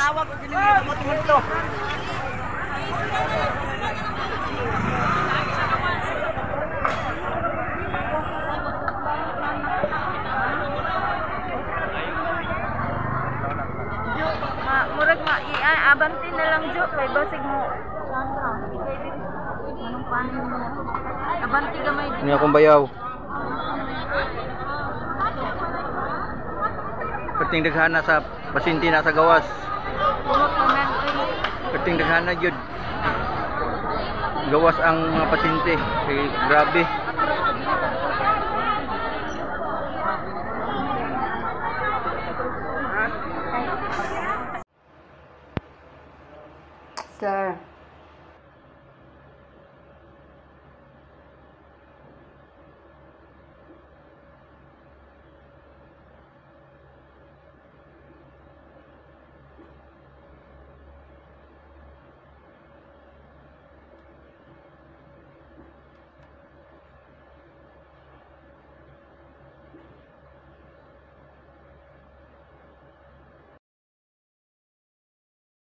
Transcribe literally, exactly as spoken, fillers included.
tawag ko gini mo to. Murag ma i abanti na lang jo kay basig mo. Anong panin mo? Abanti gamay. Ini akong bayaw. Kating daghana sa pasinti na sa gawas. Kating daghana jud. Gawas ang mga pasinti. Kay grabe. Sir.